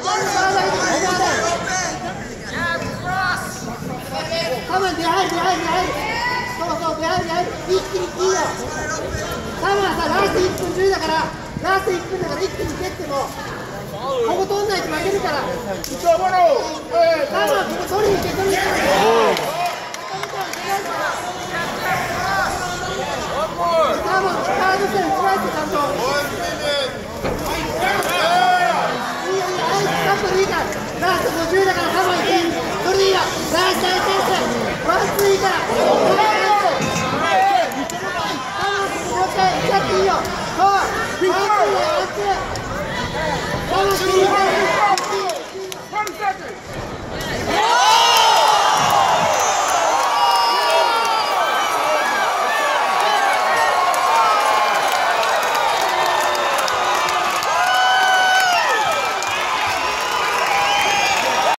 カモン、出入る。そう、出入る。一気にいいよ。カモンさ、ラスト1分10だから、一気に蹴っても、ここ取んないと負けるから。カモン、ここ取りに行け。カモン、カード線、スライスちゃんと。